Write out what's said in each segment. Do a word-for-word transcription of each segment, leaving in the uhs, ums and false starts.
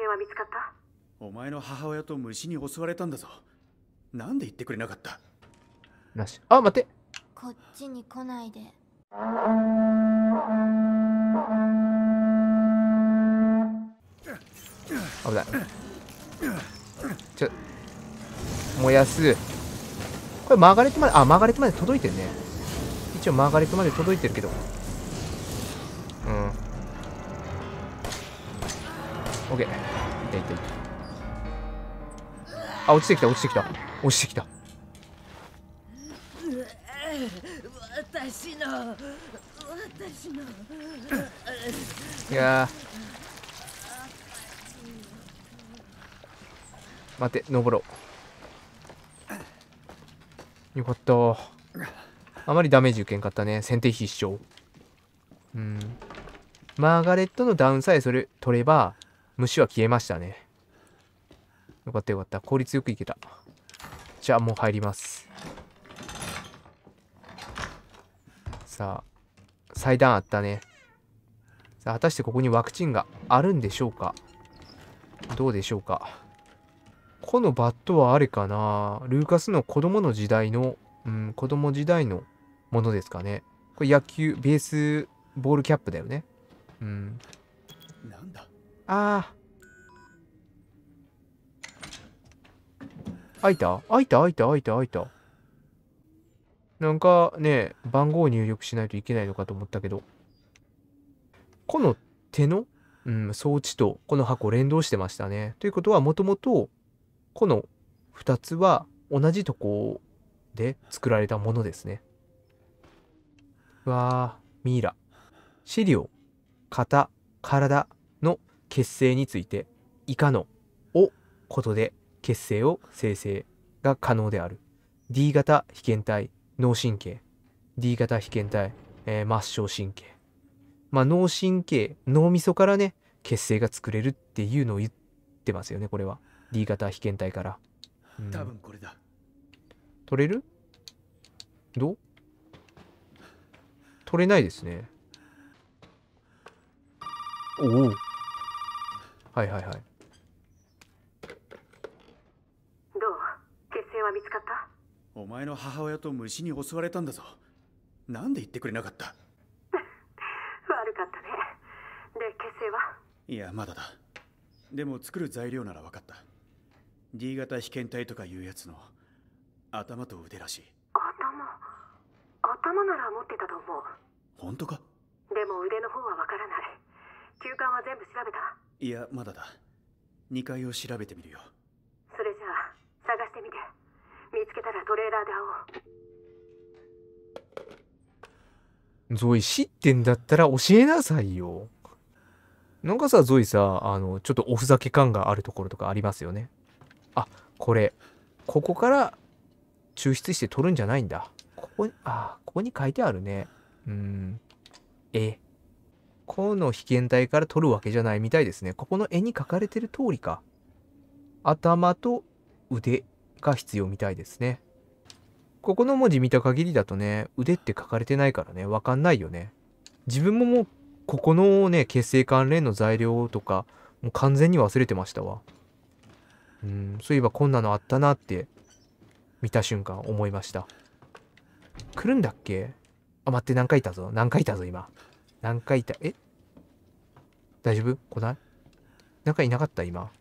生は見つかった？ お前の母親と虫に襲われたんだぞ。なんで言ってくれなかった？ なし。あ、待って。 こっちに来ないで。 危ない。ちょ、燃やす。これマーガレットまで、あ、マーガレットまで届いてるね。一応マーガレットまで届いてるけど。うん。オッケー。いたいたいた。あ、落ちてきた、落ちてきた。落ちてきた。 私の私のいやー、待って、登ろう。よかった。あまりダメージ受けんかったね。先手必勝。うん。マーガレットのダウンさえそれ取れば、虫は消えましたね。よかったよかった。効率よくいけた。じゃあもう入ります。さあ、祭壇あったね。さあ、果たしてここにワクチンがあるんでしょうか？どうでしょうか？このバットはあれかな？ルーカスの子供の時代の、うん、子供時代のものですかね。これ野球、ベースボールキャップだよね。うん。 なんだ？ ああ。開いた開いた開いた開いた開いた。なんかね、番号を入力しないといけないのかと思ったけど。この手の、うん、装置とこの箱連動してましたね。ということはもともとこのふたつは同じとこで作られたものですね。わー、ミイラ。資料、型、体の結成について以下のをことで結成を生成が可能である。D 型被験体、脳神経。D 型被験体、えー、末梢神経。まあ脳神経、脳みそからね、結成が作れるっていうのを言ってますよね、これは。D 型被験体から。うん、 多分これだ。 取れる？どう？取れないですね。おお。はいはいはい。 どう？血清は見つかった？ お前の母親と虫に襲われたんだぞ。なんで言ってくれなかった？ 悪かったね。で、血清は？ いや、まだだ。でも作る材料なら分かった。D 型被験体とかいうやつの頭と腕らしい。 頭頭なら持ってたと思う。 本当か？ でも腕の方は分からない。球管は全部調べた？ いや、まだだ。にかいを調べてみるよ。 それじゃあ探してみて。見つけたらトレーラーで会おう。 ゾイ知ってんだったら教えなさいよ。なんかさ、ゾイさ、あの、ちょっとおふざけ感があるところとかありますよね。あ、これ。ここから抽出して取るんじゃないんだ。ここに、あ、ここに書いてあるね。うーん。え。この被験体から取るわけじゃないみたいですね。ここの絵に描かれてる通りか。頭と腕が必要みたいですね。ここの文字見た限りだとね、腕って書かれてないからね、わかんないよね。自分ももう、ここのね、血清関連の材料とか、もう完全に忘れてましたわ。うん、そういえばこんなのあったなって、見た瞬間思いました。来るんだっけ？あ、待って、何回いたぞ。何回いたぞ、今。何回いた、え？大丈夫？来ない？なんかいなかった、今。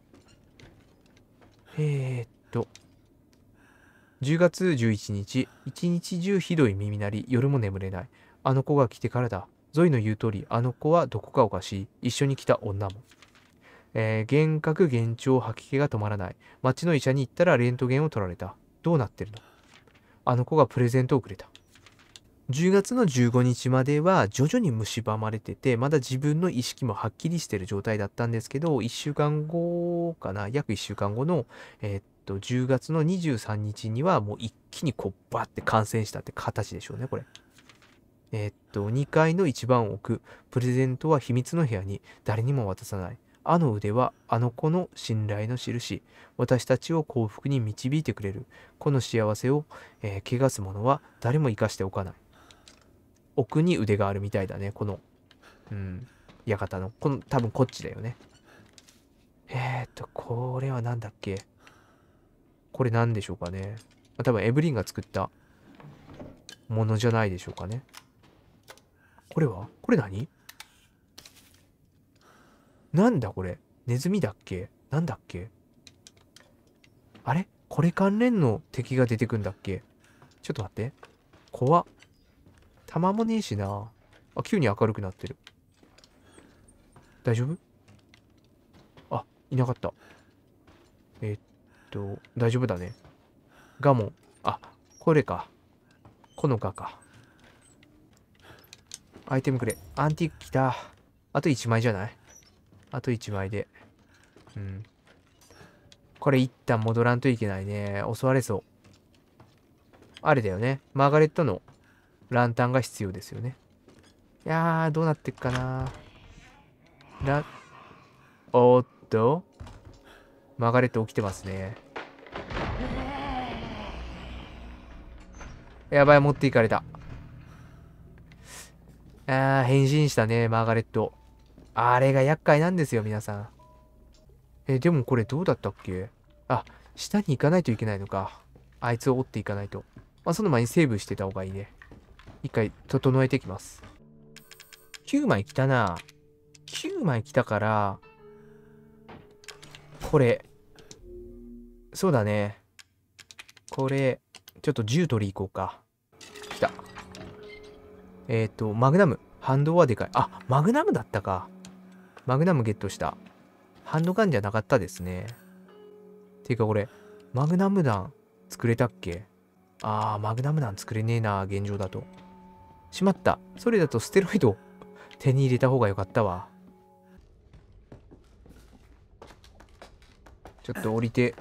えー、っと。じゅうがつじゅういちにち、一日中ひどい耳鳴り、夜も眠れない。あの子が来てからだ。ゾイの言う通り、あの子はどこかおかしい。一緒に来た女も。えー、幻覚、幻聴、吐き気が止まらない。町の医者に行ったらレントゲンを取られた。どうなってるの？あの子がプレゼントをくれた。じゅうがつのじゅうごにちまでは徐々に蝕まれてて、まだ自分の意識もはっきりしてる状態だったんですけど、いっしゅうかんごかな、約いっしゅうかんごの、えー、っと、じゅうがつのにじゅうさんにちにはもう一気にこうバーって感染したって形でしょうね、これ。えー、っと、にかいの一番奥、プレゼントは秘密の部屋に誰にも渡さない。あの腕はあの子の信頼の印。私たちを幸福に導いてくれる。この幸せを、えー、汚す者は誰も生かしておかない。奥に腕があるみたいだね、この、うん、館の。この、多分こっちだよね。へえーっと、これはなんだっけ。これなんでしょうかね。まあ、多分エブリンが作ったものじゃないでしょうかね。これはこれ何なんだこれ。ネズミだっけなんだっけ。あれこれ関連の敵が出てくんだっけ。ちょっと待って。怖っ。弾もねえしな。あ、急に明るくなってる。大丈夫？あ、いなかった。えーっと、大丈夫だね。ガモン。あ、これか。このガか。アイテムくれ。アンティーク来た。あといちまいじゃない？あといちまいで。うん。これ一旦戻らんといけないね。襲われそう。あれだよね。マーガレットのランタンが必要ですよね。いやー、どうなってっかな。ラ、おーっと。マーガレット起きてますね。やばい、持っていかれた。あー、変身したね、マーガレット。あれが厄介なんですよ、皆さん。え、でもこれどうだったっけ？あ、下に行かないといけないのか。あいつを追っていかないと。まあ、その前にセーブしてた方がいいね。一回整えてきます。きゅうまい来たな。きゅうまい来たから、これ、そうだね。これ、ちょっとじゅう取り行こうか。来た。えっと、マグナム。反動はでかい。あ、マグナムだったか。マグナムゲットした。ハンドガンじゃなかったですね。ていうかこれ、マグナム弾作れたっけ？あー、マグナム弾作れねえな、現状だと。しまった。それだとステロイド手に入れた方がよかったわ。ちょっと降りて、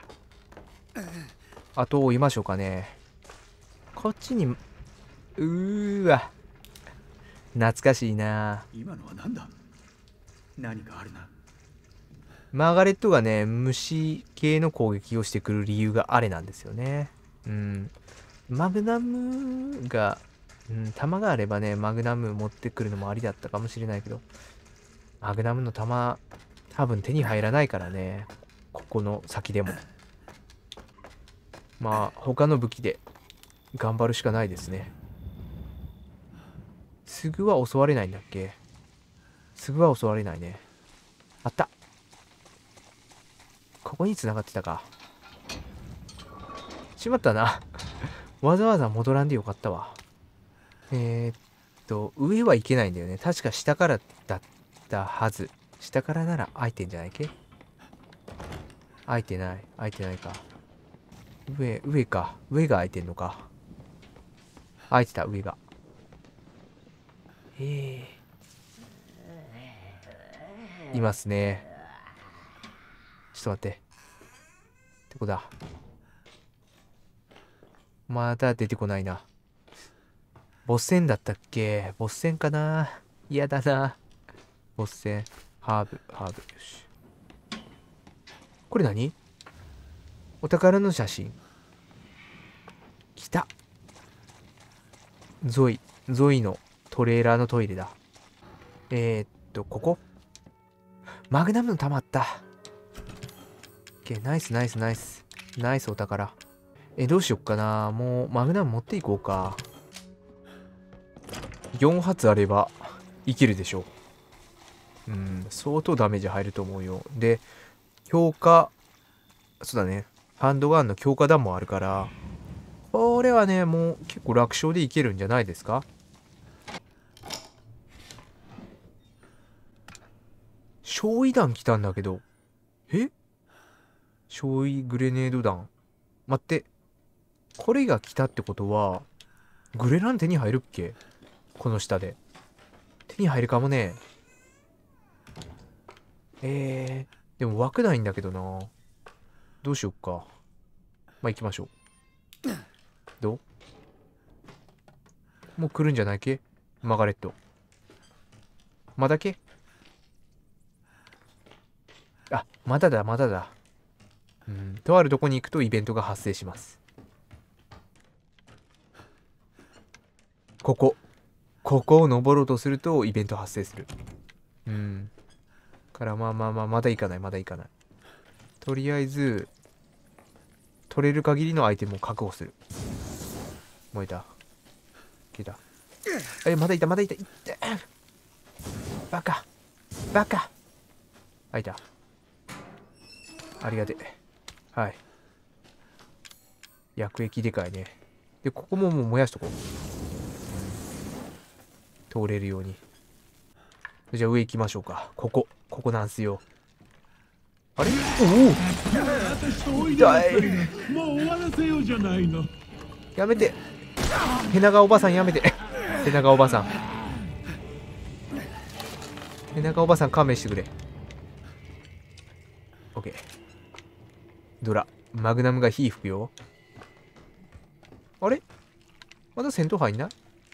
後を追いましょうかね。こっちに、うーわ。懐かしいな。 今のは何だ？何かあるな。 マーガレットがね、虫系の攻撃をしてくる理由があれなんですよね。うん。マグナムが、うん、弾があればね、マグナム持ってくるのもありだったかもしれないけど、マグナムの弾、多分手に入らないからね。ここの先でも。まあ、他の武器で頑張るしかないですね。すぐは襲われないんだっけ？すぐは襲われないね。あった。ここに繋がってたか。しまったな。わざわざ戻らんでよかったわ。えー、っと、上はいけないんだよね。確か下からだったはず。下からなら開いてんじゃないっけ？開いてない。開いてないか。上、上か。上が開いてんのか。開いてた、上が。えー。いますね。ちょっと待って。どこだ？まだ出てこないな。ボス戦だったっけ？ボス戦かな？嫌だな。ボス戦。ハーブ、ハーブ。よし。これ何？お宝の写真。来た。ゾイ。ゾイのトレーラーのトイレだ。えー、っと、ここ？マグナムの弾あった。ナイスナイスナイス。ナイスお宝。え、どうしよっかな。もうマグナム持っていこうか。よん発あればいけるでしょう。うん、相当ダメージ入ると思うよ。で、強化、そうだね。ハンドガンの強化弾もあるから、これはね、もう結構楽勝でいけるんじゃないですか。焼夷弾来たんだけど。え？焼夷グレネード弾。待って。これが来たってことは、グレラン手に入るっけ？この下で。手に入るかもね。えー、でも枠ないんだけどな。どうしよっか。まあ、行きましょう。どう？もう来るんじゃないっけ？マーガレット。まだけ？あ、まだだ、まだだ。うん、とあるとこに行くとイベントが発生します。ここ。ここを登ろうとするとイベント発生する。うん。からまあまあまあ、まだ行かない、まだ行かない。 とりあえず取れる限りのアイテムを確保する。燃えた。消えた。え、まだいたまだいた。いったバカバカ。あ、いた。ありがてえ。はい。薬液でかいね。で、ここももう燃やしとこう。通れるように。じゃあ上行きましょうか。ここ。ここなんすよ。あれ、おお痛い。 もう終わらせようじゃないの。 やめて。ヘナガおばさんやめて。ヘナガおばさん。ヘナガおばさん勘弁してくれ。オッケー。ドラ。マグナムが火吹くよ。あれまだ戦闘入んない？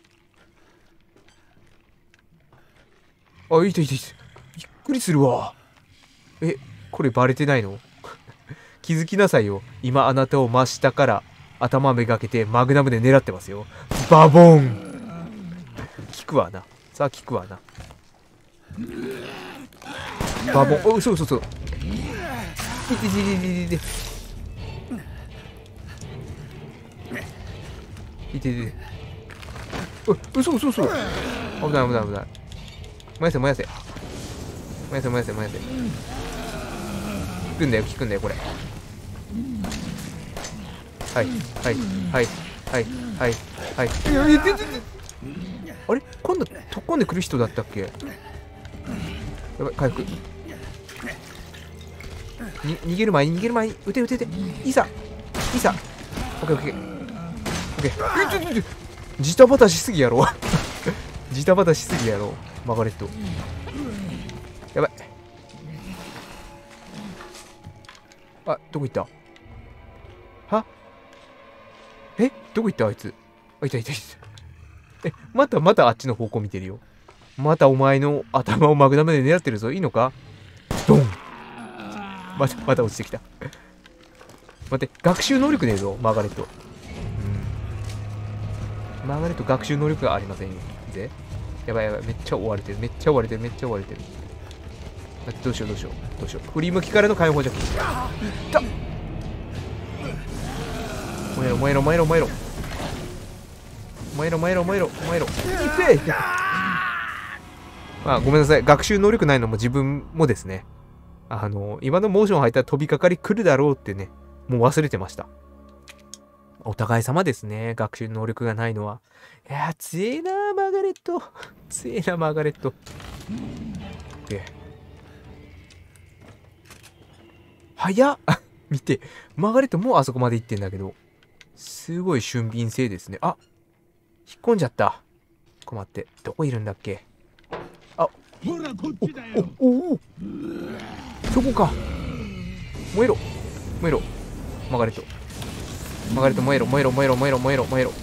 あ、いたいたいた。びっくりするわ。え、これバレてないの？気づきなさいよ。今あなたを真下から頭めがけてマグナムで狙ってますよ。バボン。効くわな。さあ効くわな。バボン。お、そうそうそう。いてててててて。いててて。お、嘘嘘嘘。危ない危ない危ない。燃やせ燃やせ。燃やせ燃やせ燃やせ。効くんだよ効くんだよこれ。はいはいはいはいはいはい。いやいやででであれ今度突っ込んでくる人だったっけ？やばい回復。に逃げる前に逃げる前に撃て撃て撃て。いざいざ。オッケーオッケーオッケー。ジタバタしすぎやろ。ジタバタしすぎやろマガレット。やばい。あ、どこ行った？は？え？どこ行ったあいつ？あ、いたいたいた。え、またまたあっちの方向見てるよ。またお前の頭をマグナムで狙ってるぞ。いいのか？ドン。またまた落ちてきた。待って、学習能力ねえぞマーガレット。うん、マーガレット学習能力がありませんよ。ぜやばいやばい、めっちゃ追われてるめっちゃ追われてるめっちゃ追われてる。待って、どうしようどうしようどうしよう。振り向きからの解放じゃ。いった燃えろ燃えろ燃えろ燃えろ燃えろ燃えろ燃えろ燃えろ。いってえ。まあごめんなさい、学習能力ないのも自分もですね。あの今のモーション入ったら飛びかかり来るだろうってね、もう忘れてました。お互い様ですね、学習能力がないのは。いやー強えなーマーガレット。強えなマーガレット。で早っ。見て、マーガレットもうあそこまで行ってんだけど、すごい俊敏性ですね。あ、引っ込んじゃった。困って。どこいるんだっけ？あ、 ほらこっちだよ。 おおお、そこか。燃えろ燃えろマーガレット。マーガレット燃えろ燃えろ燃えろ燃えろ燃えろ燃えろ。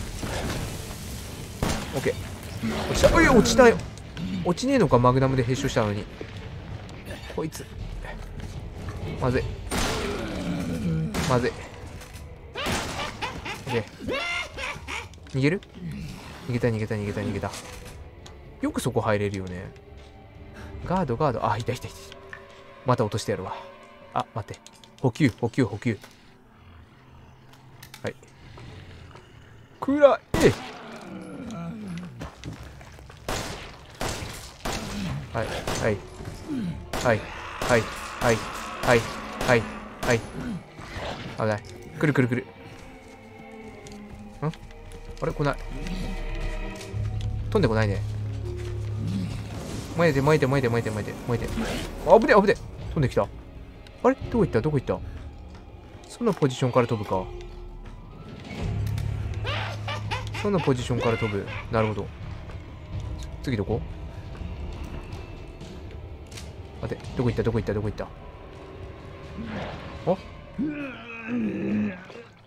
オッケー。落ちた。おい落ちたよ。落ちねえのか、マグナムで並走したのに。こいつまずいまずい。オッケー。逃げる？逃げた逃げた逃げた逃げた。よくそこ入れるよね。ガードガード。あ、いたいたいた。また落としてやるわ。あ、待って。補給補給補給。はい。くらえ。はいはいはいはいはいはいはいはい危ない。くるくるくる。んあれ来ない。飛んでこないね。燃えて燃えて燃えて燃えて燃えて燃えて。あぶねあぶね。飛んできた。あれどこ行ったどこ行った。そんなポジションから飛ぶか。そんなポジションから飛ぶ。なるほど。次どこ？待って、どこ行ったどこ行ったどこ行った。あん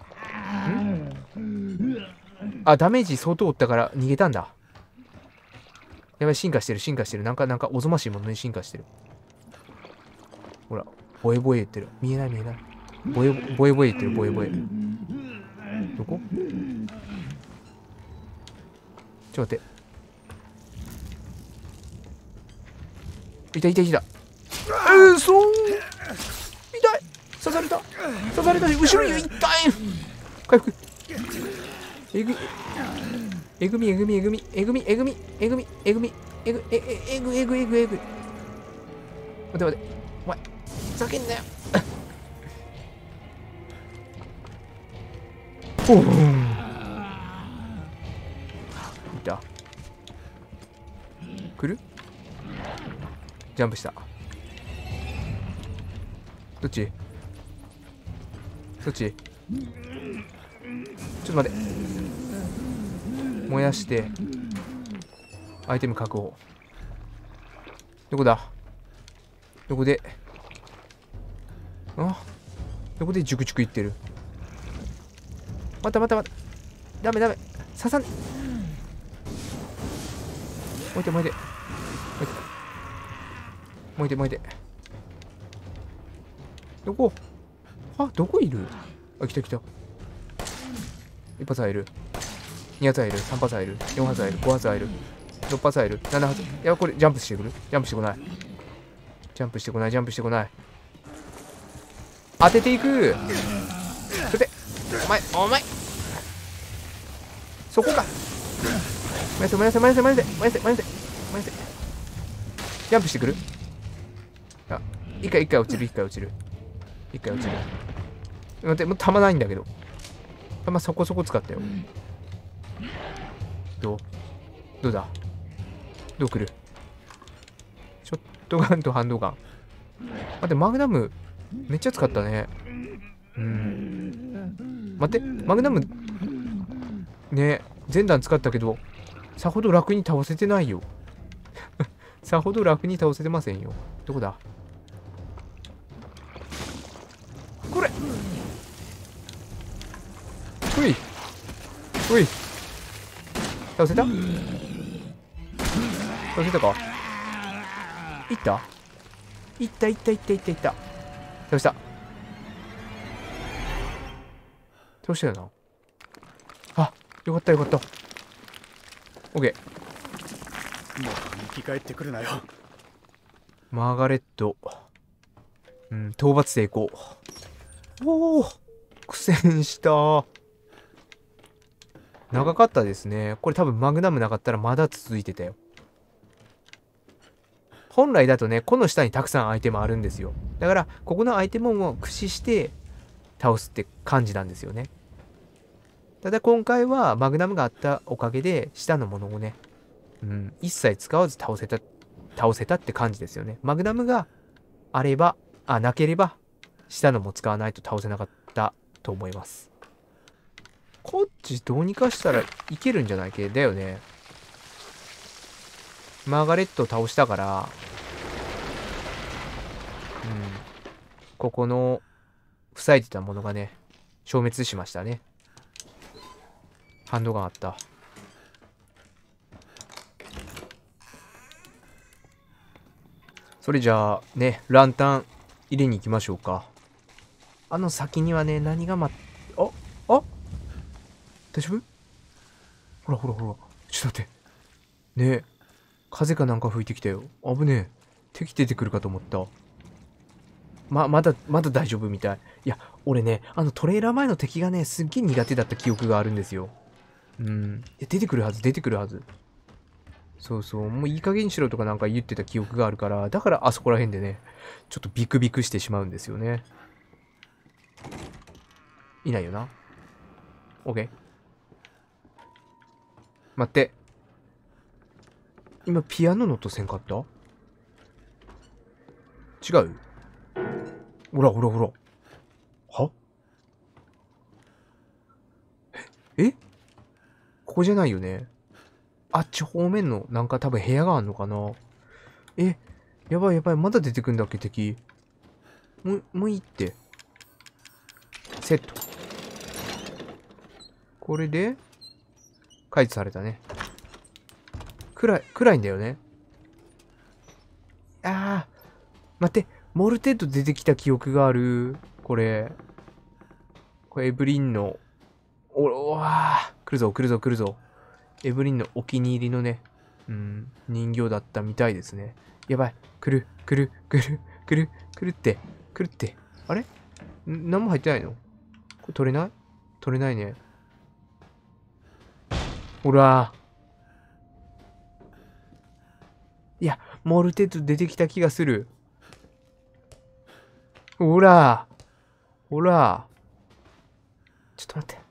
あ、ダメージ相当負ったから逃げたんだ。やばい、進化してる進化してる。なんかなんかおぞましいものに進化してる。ほら、ボエボエ言ってる。見えない見えない。ボエボエボエ言ってるボエボエ。どこ？ちょっと待って。いたいたいた。うそー、痛い。 刺された刺されたし、後ろに痛い。回復。えぐえぐみえぐみえぐみえぐみえぐみえぐみえぐみえぐえええぐえぐえぐえぐ。待って待って、お前ふざけんなよ。おお、いた。来る？ジャンプした。どっち？そっち？ちょっと待って。燃やしてアイテム確保。どこだ？どこで？あ、どこでジュクジュクいってる？待った待った待った。ダメダメ。刺さん。燃えて燃えて。燃えて燃えて。どこ？あ、どこいる？あ、来た来た。一発入る。に発入る。さん発入る。よん発入る。ご発入る。ろっ発入る。なな発。いや、これジャンプしてくる？ジャンプしてこない。ジャンプしてこない。ジャンプしてこない。当てていく。それで、お前、お前。そこか。燃やせ、燃やせ、燃やせ、燃やせ、燃やせ、燃やせ、燃やせ。ジャンプしてくる？あ、一回、一回落ちる、一回落ちる。一回落ちる。待って、もう弾ないんだけど。弾そこそこ使ったよ。どう？どうだ？どう来る？ショットガンとハンドガン。待って、マグナム、めっちゃ使ったね。うん。待って、マグナム、ね、全弾使ったけど、さほど楽に倒せてないよ。さほど楽に倒せてませんよ。どこだ？これ！ほい！ほい！倒せた？倒せたか？いった？いったいったいったいったいった。倒した。倒したよな。あ、よかったよかった。オッケもう生き返ってくるなよ。 マーガレット。うん、討伐成功。おお、苦戦した。長かったですね。これ多分マグナムなかったらまだ続いてたよ。本来だとね、この下にたくさんアイテムあるんですよ。だから、ここのアイテムを駆使して倒すって感じなんですよね。ただ今回はマグナムがあったおかげで、下のものをね、うん、一切使わず倒せた、倒せたって感じですよね。マグナムがあれば、あ、なければ、下のも使わないと倒せなかったと思います。こっちどうにかしたらいけるんじゃないけだよね。マーガレットを倒したから、うん、ここの塞いでたものがね、消滅しましたね。ハンドガンあった。それじゃあね、ランタン入れに行きましょうか。あの先にはね、何が待っ、ああ大丈夫？ほらほらほら。ちょっと待って。ねえ。風かなんか吹いてきたよ。危ねえ。敵出てくるかと思った。ま、まだ、まだ大丈夫みたい。いや、俺ね、あのトレーラー前の敵がね、すっげえ苦手だった記憶があるんですよ。うん。いや、出てくるはず、出てくるはず。そうそう。もういい加減にしろとかなんか言ってた記憶があるから、だからあそこら辺でね、ちょっとビクビクしてしまうんですよね。いないよな。OK。待って。今ピアノの音せんかった？違う？ほらほらほら。は？え？え？ここじゃないよね。あっち方面のなんか多分部屋があんのかな。え、やばいやばい。まだ出てくんだっけ敵。もう、もういいって。セット。これで解除されたね。暗い、暗いんだよね。あー。待って、モルテッド出てきた記憶がある。これ。これエブリンの、お、おわー。来るぞ、来るぞ、来るぞ。エブリンのお気に入りのね、うん、人形だったみたいですね。やばい。来る、来る、来る、来る、来るって、来るって。あれん何も入ってないの？これ取れない？取れないね。ほら。いや、モルテッド出てきた気がする。ほら。ほら。ちょっと待って。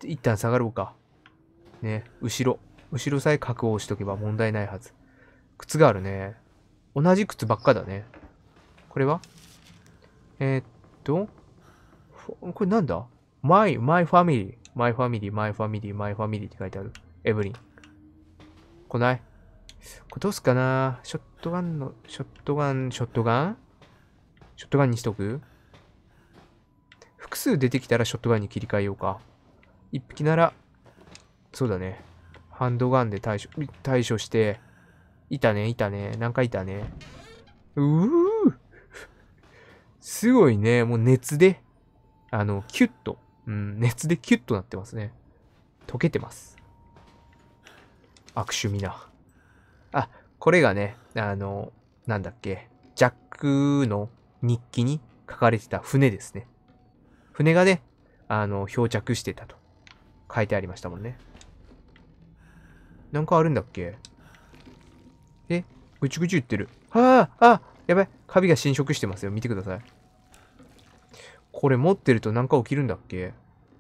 一旦下がろうか。ね、後ろ。後ろさえ確保しとけば問題ないはず。靴があるね。同じ靴ばっかだね。これはえー、っと、これなんだ ?my, my family, my family, my family, my family って書いてある。エブリン。来ない？これどうすっかな？ショットガンの、ショットガン、ショットガンショットガンにしとく？複数出てきたらショットガンに切り替えようか。一匹なら、そうだね。ハンドガンで対処、対処して、いたね、いたね。なんかいたね。うーすごいね。もう熱で、あの、キュッと。うん、熱でキュッとなってますね。溶けてます。悪趣味な。あ、これがね、あの、なんだっけ。ジャックの日記に書かれてた船ですね。船がね、あの、漂着してたと書いてありましたもんね。なんかあるんだっけ？え？ぐちゅぐちゅ言ってる。はあ、あ、やばい。カビが侵食してますよ。見てください。これ持ってるとなんか起きるんだっけ？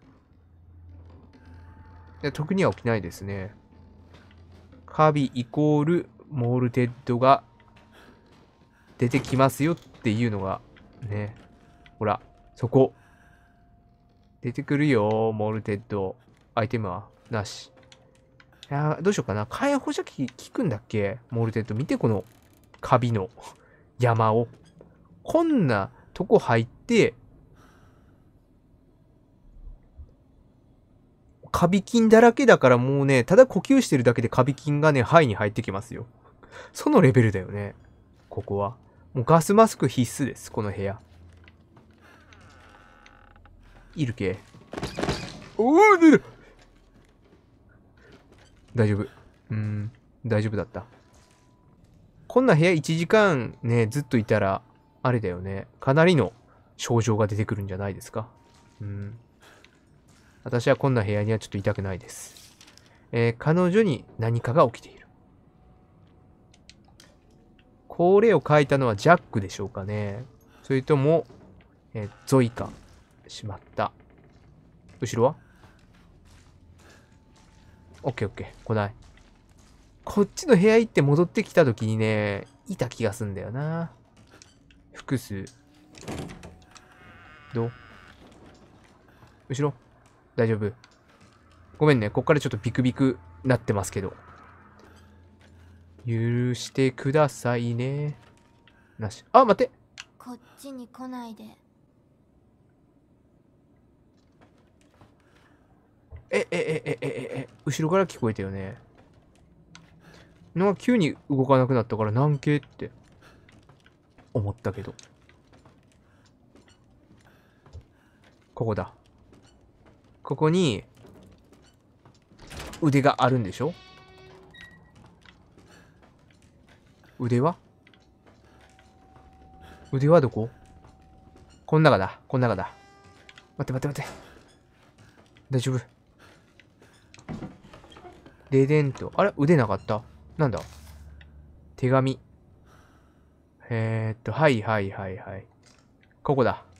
いや、特には起きないですね。カビイコールモールテッドが出てきますよっていうのが、ね。ほら、そこ。出てくるよ、モールテッド。アイテムはなし。いやー、どうしようかな。火炎放射器効くんだっけ？モールテッド。見て、このカビの山を。こんなとこ入って、カビ菌だらけだからもうね、ただ呼吸してるだけでカビ菌がね、肺に入ってきますよ。そのレベルだよね。ここは。もうガスマスク必須です、この部屋。いるけ？おー、出る！大丈夫。うーん、大丈夫だった。こんな部屋いちじかんね、ずっといたら、あれだよね。かなりの症状が出てくるんじゃないですか。うん。私はこんな部屋にはちょっといたくないです。えー、彼女に何かが起きている。これを書いたのはジャックでしょうかね。それとも、えー、ゾイか。しまった。後ろは？オッケーオッケー。来ない。こっちの部屋行って戻ってきた時にね、いた気がすんだよな。複数。どう？後ろ？大丈夫？ごめんね。こっからちょっとビクビクなってますけど。許してくださいね。なし。あ、待って。 こっちに来ないで。 え、え、え、え、え、え、後ろから聞こえたよね。なんか急に動かなくなったから何系って思ったけど。ここだ。ここに腕があるんでしょ？腕は？腕はどこ？こん中だ。こん中だ。待って待って待って。大丈夫？ででんと。あれ？腕なかった？なんだ？手紙。えー、っと、はいはいはいはい。ここだ。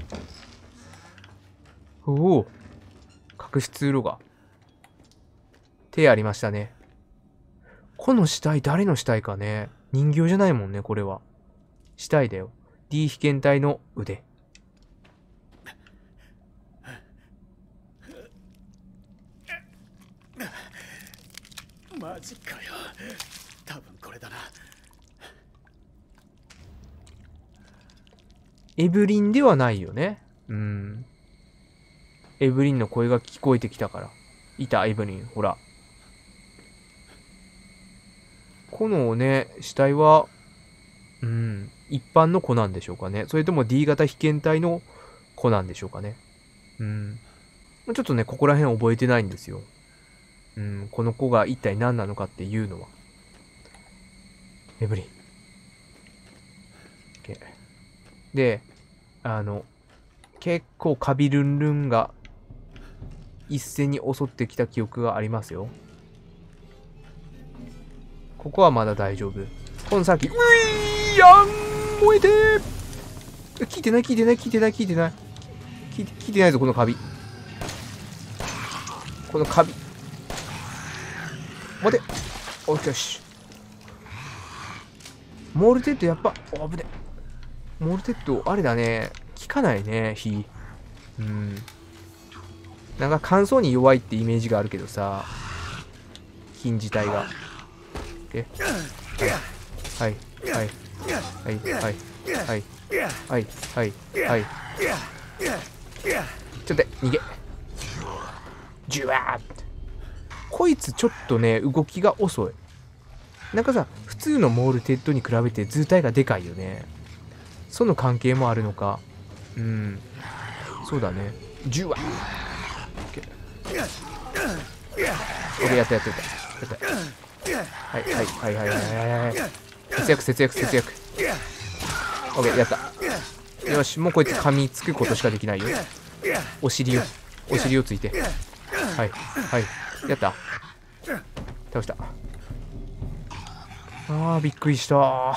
おお。隠し通路が。手ありましたね。この死体誰の死体かね。人形じゃないもんね、これは。死体だよ。D 被験体の腕。 マジかよ。多分これだな。 エブリンではないよね。うん。エブリンの声が聞こえてきたから。いた、エブリン。ほら。このね、死体は、うん、一般の子なんでしょうかね。それとも D 型被験体の子なんでしょうかね。うん。ちょっとね、ここら辺覚えてないんですよ。うん、この子が一体何なのかっていうのは。エブリン。OK。で、 あの結構カビルンルンが一斉に襲ってきた記憶がありますよ。ここはまだ大丈夫。この先、ういやん、燃えてー。聞いてない聞いてない聞いてない聞いてない聞いて聞いてないぞこのカビ。このカビ待て。およし。モルテッドやっぱお危ね。モルテッドあれだね、効かないね火。うん、なんか乾燥に弱いってイメージがあるけどさ、金自体が。えはいはいはいはいはいはいはいはいはい。ちょっと逃げ。ジュワーって。こいつちょっとね動きが遅い。なんかさ、普通のモールテッドに比べて図体がでかいよね。その関係もあるのか。うん、そうだね。ジュワー。俺やったやったやったやった。はいはいはいはいはいはい。節約節約節約。オッケーやった。よし、もうこいつ噛みつくことしかできないよ。お尻をお尻をついて。はいはいやった。倒した。あーびっくりした。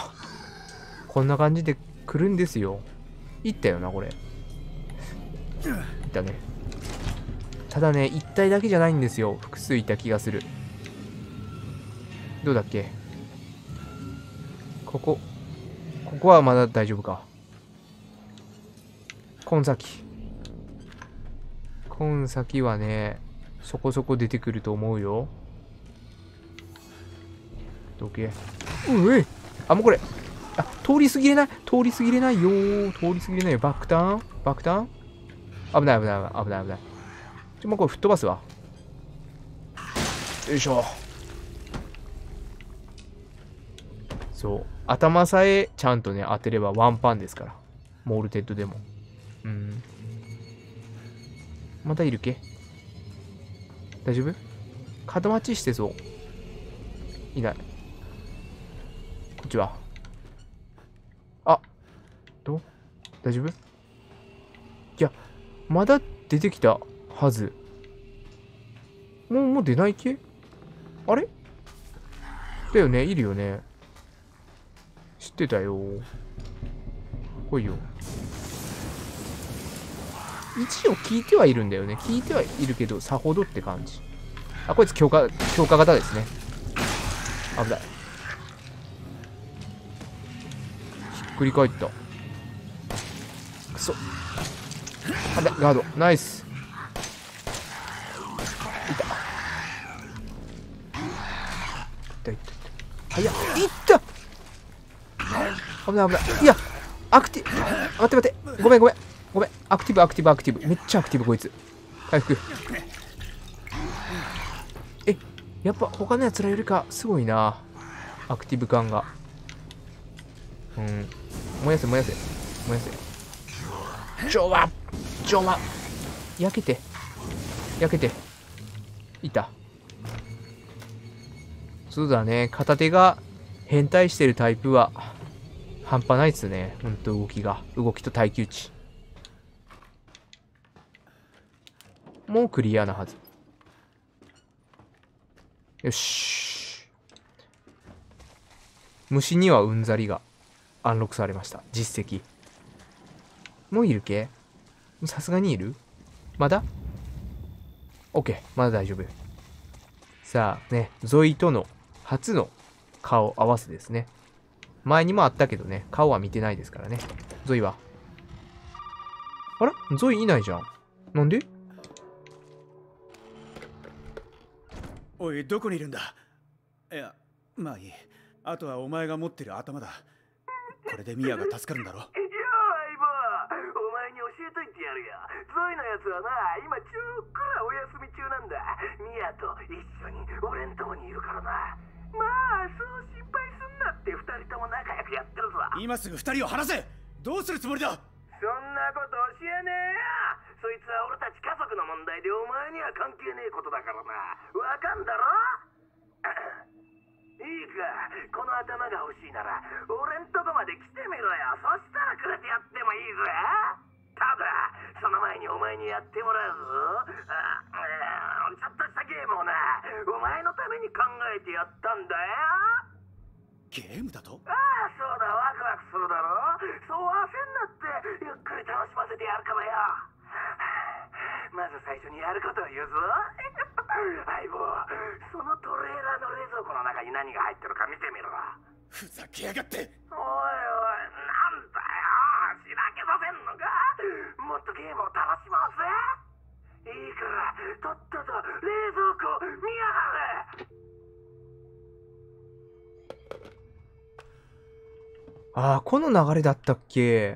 こんな感じで来るんですよ。いったよなこれ。いったね。ただね、一体だけじゃないんですよ。複数いた気がする。どうだっけ。ここここはまだ大丈夫か。この先この先はねそこそこ出てくると思うよ。どけ。うえあ、もうこれあ、通り過ぎれない通り過ぎれないよー。通り過ぎれないよ。爆弾爆弾危ない危ない危ない危ない。ちょ、もうこれ吹っ飛ばすわ。よいしょ。そう、頭さえちゃんとね当てればワンパンですから、モールテッドでも。うん、またいるけ。大丈夫？角待ちしてそう。いない。こっちはあ、どう大丈夫？いや、まだ出てきたはず。もう、もう出ない系？あれだよね、いるよね。知ってたよ。来いよ。一応聞いてはいるんだよね。聞いてはいるけど、さほどって感じ。あ、こいつ強化、強化型ですね。危ない。ひっくり返った。くそ。あれ、ガード。ナイス。いた。いたいたいた。早っ。いった危ない危ない。いや、アクティブ。待って待って。ごめんごめん。ごめん。アクティブアクティブアクティブ。めっちゃアクティブこいつ。回復。え、やっぱ他のやつらよりかすごいな。アクティブ感が。うん。燃やせ燃やせ。燃やせ。ジョワジョワ焼けて。焼けて。いた。そうだね。片手が変態してるタイプは半端ないっすね。ほんと動きが。動きと耐久値。もうクリアなはず。よし。虫にはうんざりがアンロックされました。実績。もういるけ？さすがにいる？まだ？ OK。まだ大丈夫。さあね、ゾイとの初の顔合わせですね。前にもあったけどね、顔は見てないですからね。ゾイは。あれ？ゾイいないじゃん。なんで？ おい、どこにいるんだ？いや、まあいい。あとはお前が持ってる頭だ。これでミアが助かるんだろ。 いや、相棒、お前に教えといてやるよ。ゾイのやつはな、今ちょっくらお休み中なんだ。ミアと一緒に俺んとこにいるからな。まあ、そう心配すんなって二人とも仲良くやってるぞ。 今すぐ二人を離せ。どうするつもりだ？ そんなこと教えねえよ。そいつは俺たち家族の問題でお前には関係ねえことだからな。わかんだろ？いいか、この頭が欲しいなら俺んとこまで来てみろよ。そしたらくれてやってもいいぜ。 やってもらうぞ。ああちょっとしたゲームをな、お前のために考えてやったんだよ。 ゲームだと？ ああそうだ、ワクワクするだろ。そう焦んなって、ゆっくり楽しませてやるからよ。まず最初にやることを言うぞ。相棒、そのトレーラーの冷蔵庫の中に何が入ってるか見てみろ。 ふざけやがって。 おいおい、なんだよ、しらけさせんのか。もっとゲームを楽しもうぜ。いいからとっとと冷蔵庫見やがれ。 ああ、この流れだったっけ？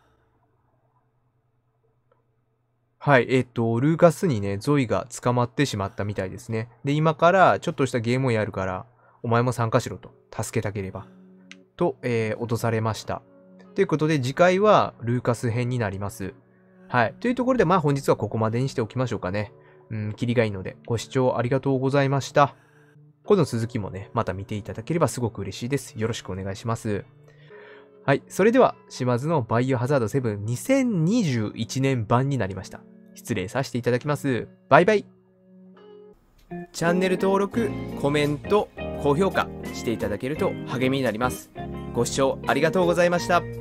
はい、えっと、ルーカスにね、ゾイが捕まってしまったみたいですね。で、今からちょっとしたゲームをやるから、お前も参加しろと、助けたければ。と、えー、脅されました。ということで、次回はルーカス編になります。はい。というところで、まあ本日はここまでにしておきましょうかね。うん、キリがいいので、ご視聴ありがとうございました。この続きもね、また見ていただければすごく嬉しいです。よろしくお願いします。はい。それでは、島津のバイオハザードセブンにせんにじゅういちねん版になりました。失礼させていただきます。バイバイ。チャンネル登録、コメント、高評価していただけると励みになります。ご視聴ありがとうございました。